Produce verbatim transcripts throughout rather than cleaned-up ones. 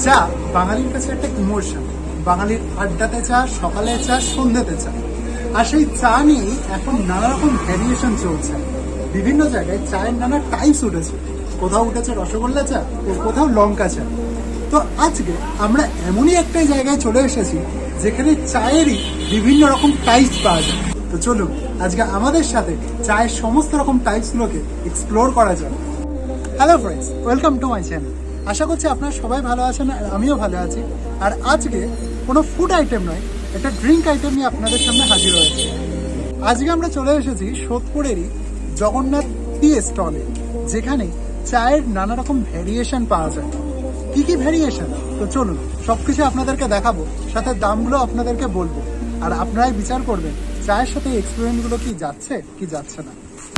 চা বাঙালির কাছে একটা ইমোশন। বাঙালির আড্ডাতে চা, সকালে চা, সন্ধ্যেতে চা। আর সেই চা নিয়ে এখন নানা রকম ভ্যারিয়েশন চলছে। বিভিন্ন জায়গায় চায়ের নানা টাইপস উঠেছে। কোথাও উঠেছে রসগোল্লা চা, কোথাও লঙ্কা চা। তো আজকে আমরা এমনই একটা জায়গায় চলে এসেছি যেখানে চায়েরই বিভিন্ন রকম টাইপস পাওয়া যায়। তো চলুন আজকে আমাদের সাথে চায়ের সমস্ত রকম টাইপস গুলোকে এক্সপ্লোর করা যাবে। Hello friends, welcome to my channel. আশা করছি আপনারা সবাই ভালো আছেন আর আমিও ভালো আছি। আর আজকে কোনো ফুড আইটেম নয়, একটা ড্রিঙ্ক আইটেম নিয়ে আপনাদের সামনে হাজির হয়েছে। আজকে আমরা চলে এসেছি সোদপুরেরই জগন্নাথ টি স্টলে, যেখানে চায়ের নানা রকম ভ্যারিয়েশন পাওয়া যায়। কি কি ভ্যারিয়েশন? তো চলুন সবকিছু আপনাদেরকে দেখাবো, সাথে দামগুলো আপনাদেরকে বলবো, আর আপনারাই বিচার করবেন চায়ের সাথে এক্সপেরিয়েন্স গুলো কি যাচ্ছে কি যাচ্ছে না।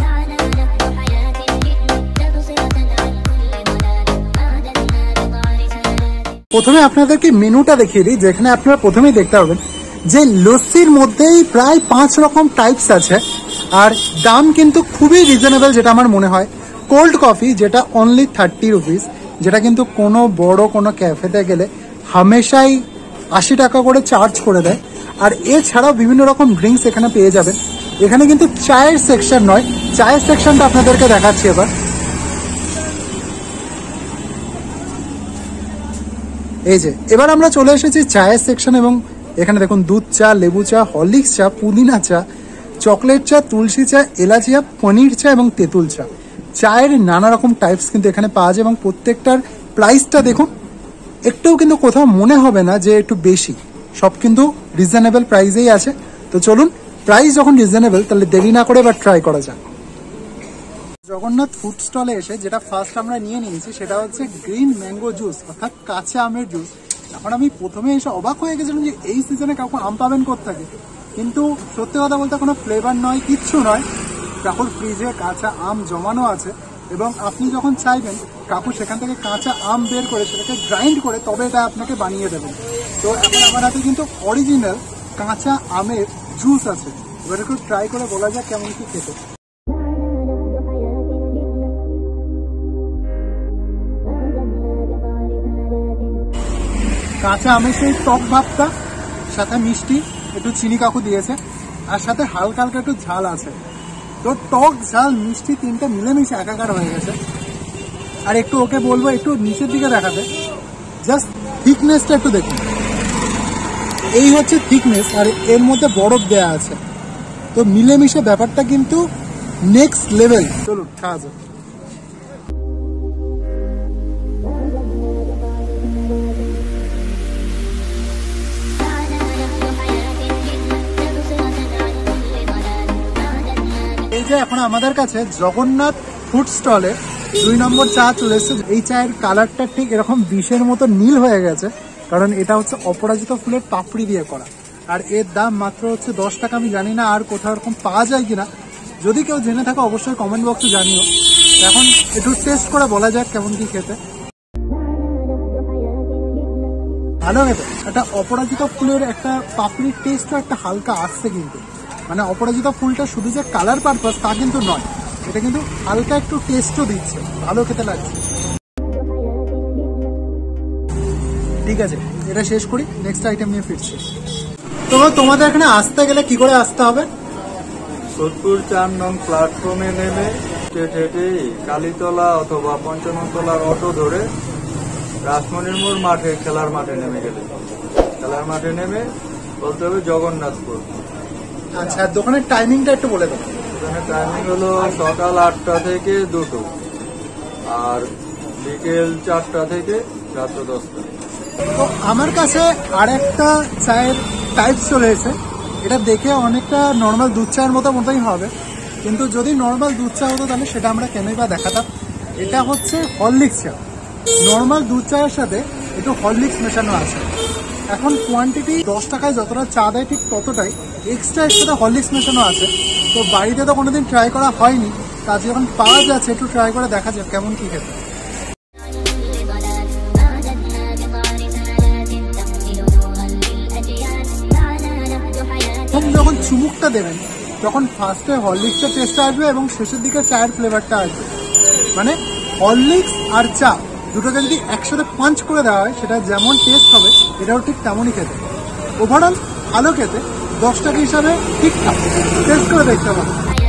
প্রথমে আপনাদেরকে মেনুটা দেখিয়ে দিই, যেখানে আপনারা প্রথমেই দেখতে পাবেন যে লস্যির মধ্যেই প্রায় পাঁচ রকম টাইপস আছে, আর দাম কিন্তু খুবই রিজনেবল যেটা আমার মনে হয়। কোল্ড কফি যেটা অনলি থার্টি রুপিস, যেটা কিন্তু কোনো বড় কোনো ক্যাফেতে গেলে হামেশাই আশি টাকা করে চার্জ করে দেয়। আর এছাড়াও বিভিন্ন রকম ড্রিঙ্কস এখানে পেয়ে যাবেন। এখানে কিন্তু চায়ের সেকশন নয়, চায়ের সেকশনটা আপনাদেরকে দেখাচ্ছি এবার। এই যে এবার আমরা চলে এসেছি চায়ের সেকশন, এবং এখানে দেখুন দুধ চা, লেবু চা, হরলিক্স চা, পুদিনা চা, চকলেট চা, তুলসী চা, এলাচি চা, পনির চা এবং তেঁতুল চা। চায়ের নানা রকম টাইপস কিন্তু এখানে পাওয়া যায়, এবং প্রত্যেকটার প্রাইসটা দেখুন, একটুও কিন্তু কোথাও মনে হবে না যে একটু বেশি। সব কিন্তু রিজনেবল প্রাইসেই আছে। তো চলুন, প্রাইস যখন রিজনেবল তাহলে দেরি না করে এবার ট্রাই করা যাক। জগন্নাথ ফুড স্টলে এসে যেটা ফার্স্ট আমরা নিয়ে নিয়েছি সেটা হচ্ছে গ্রিন ম্যাঙ্গো জুস, অর্থাৎ কাঁচা আমের জুস। এখন আমি প্রথমে এসে অবাক হয়ে গেছিলাম যে এই সিজনে কাউকে আম পাবেন কোত্থেকে, কিন্তু সত্যি কথা বলতে কোনো ফ্লেভার নয়, কিচ্ছু নয়। কাকুর ফ্রিজে কাঁচা আম জমানো আছে, এবং আপনি যখন চাইবেন কাকু সেখান থেকে কাঁচা আম বের করে সেটাকে গ্রাইন্ড করে তবে এটা আপনাকে বানিয়ে দেবেন। তো এখন আমার হাতে কিন্তু অরিজিনাল কাঁচা আমের জুস আছে। এবার একটু ট্রাই করে বলা যাক কেমন কি খেতে। কাঁচা আমের সেই টক ভাবটা, সাথে মিষ্টি, একটু চিনি কাকু দিয়েছে, আর সাথে হালকা হালকা একটু ঝাল আছে। তো টক ঝাল মিষ্টি তিনটা মিলেমিশে একাকার হয়ে গেছে। আর একটু ওকে বলবো একটু নিচের দিকে দেখাতে, জাস্ট থিকনেসটা একটু দেখুন। এই হচ্ছে থিকনেস, আর এর মধ্যে বরফ দেয়া আছে। তো মিলেমিশে ব্যাপারটা কিন্তু নেক্সট লেভেল। চলুন খাওয়া যাক। এই যে এখন আমাদের কাছে জগন্নাথ ফুড স্টলে দুই নম্বর চা চলে এসেছে। এই চায়ের কালারটা ঠিক এরকম বিষের মতো নীল হয়ে গেছে, কারণ এটা হচ্ছে অপরাজিত ফুলের পাপড়ি দিয়ে করা। আর এর দাম মাত্র হচ্ছে দশ টাকা। আমি জানি না আর কোথাও এরকম পাওয়া যায় কিনা, যদি কেউ জেনে থাকে অবশ্যই কমেন্ট বক্সে জানিও। এখন একটু টেস্ট করে বলা যাক কেমন কি খেতে। ভালো খেতে, একটা অপরাজিত ফুলের একটা পাপড়ির টেস্টও একটা হালকা আসছে, কিন্তু মানে অপরাজিতা ফুলটা শুধু যে কালার পারপাস তা কিন্তু নয়, এটা কিন্তু হালকা একটু টেস্টও দিচ্ছে, ভালো খেতে লাগছে। ঠিক আছে, এটা শেষ করি, নেক্সট আইটেম নিয়ে ফিরছি। তো তোমাদের এখানে আসতে গেলে কি করে আসতে হবে? সোদপুর চার নং প্ল্যাটফর্মে নেমে হেঁটে কালীতলা অথবা পঞ্চাননতলার অটো ধরে রাসমণির মোড় মাঠে, খেলার মাঠে নেমে গেলে, খেলার মাঠে নেমে বলতে হবে জগন্নাথপুর। আচ্ছা, দোকানের টাইমিংটা একটু বলে দেবো। দোকানের টাইমিং হলো সকাল আটটা থেকে দুটো, আর বিকেল চারটা থেকে রাত্র দশটা। তো আমার কাছে আর একটা চায়ের টাইপ চলে এসেছে। এটা দেখে অনেকটা নর্মাল দুধ চায়ের মতো মতোই হবে, কিন্তু যদি নর্মাল দুধ চা হতো তাহলে সেটা আমরা কেনই বা দেখাতাম। এটা হচ্ছে হরলিক্স চা। নর্মাল দুধ চায়ের সাথে একটু হরলিক্স মেশানো আছে। এখন কোয়ান্টিটি দশ টাকায় যতটা চা দেয় ঠিক ততটাই, এক্সট্রা এর সাথে হরলিক্স মেশানো আছে। তো বাড়িতে তো কোনোদিন ট্রাই করা হয়নি, কাজ যখন পাওয়া যাচ্ছে একটু ট্রাই করে দেখা যাক কেমন কি খেতে। যখন চুমুকটা দেবেন তখন ফার্স্টে হরলিক্সের টেস্টটা আসবে এবং শেষের দিকে চায়ের ফ্লেভারটা আসবে। মানে হরলিক্স আর চা দুটোকে যদি একসাথে পাঞ্চ করে দেওয়া হয় সেটা যেমন টেস্ট হবে এটাও ঠিক তেমনই খেতে। ওভারঅল ভালো খেতে, দশ টাকা হিসাবে ঠিকঠাক, টেস্ট করে দেখতে পাবো।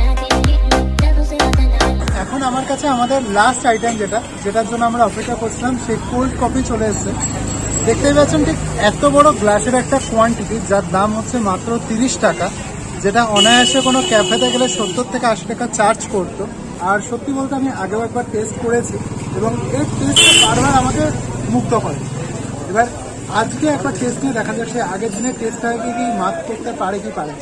এখন আমার কাছে আমাদের লাস্ট আইটেম যেটা যেটার জন্য আমরা অপেক্ষা করছিলাম সেই কোল্ড কফি চলে এসেছে। দেখতেই পাচ্ছেন ঠিক এত বড় গ্লাসের একটা কোয়ান্টিটি, যার দাম হচ্ছে মাত্র তিরিশ টাকা, যেটা অনায়াসে কোনো ক্যাফেতে গেলে সত্তর থেকে আশি টাকা চার্জ করতো। আর সত্যি বলতে আমি আগেও একবার টেস্ট করেছি এবং এর টেস্টটা বারবার আমাকে মুগ্ধ করে। এবার আজকে একবার টেস্ট নিয়ে দেখা যাচ্ছে আগের দিনের টেস্টটাকে কি মাত করতে পারে কি পারে।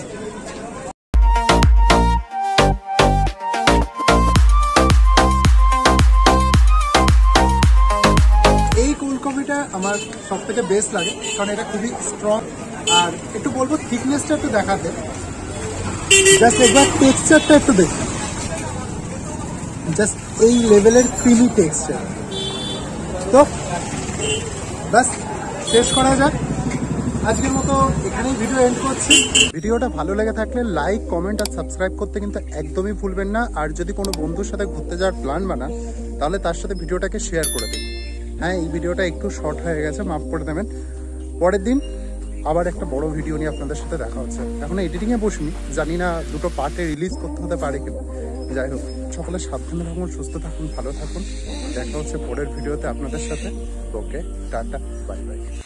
এই কোল্ড কফিটা আমার সব থেকে বেস্ট লাগে, কারণ এটা খুবই স্ট্রং। আর একটু বলবো থিকনেসটা একটু দেখাতে, জাস্ট একবার টেক্সচারটা একটু দেখুন, জাস্ট এই লেভেলের ক্রিমি টেক্সচার। তো বাস শেষ করা যাক, আজকের মতো এখানেই ভিডিও এন্ড করছি। ভিডিওটা ভালো লেগে থাকলে লাইক, কমেন্ট আর সাবস্ক্রাইব করতে কিন্তু একদমই ভুলবেন না। আর যদি কোনো বন্ধুর সাথে ঘুরতে যাওয়ার প্ল্যান বানান তাহলে তার সাথে ভিডিওটাকে শেয়ার করে দিন। হ্যাঁ, এই ভিডিওটা একটু শর্ট হয়ে গেছে, মাফ করে দেবেন। পরের দিন আবার একটা বড় ভিডিও নিয়ে আপনাদের সাথে দেখা হচ্ছে। এখন এডিটিংয়ে বসিনি, জানি না দুটো পার্টে রিলিজ করতে হতে পারে কিনা। যাই হোক, সকলে সাবধানে থাকুন, সুস্থ থাকুন, ভালো থাকুন। দেখা হচ্ছে পরের ভিডিওতে আপনাদের সাথে। Okay, tata, bye by.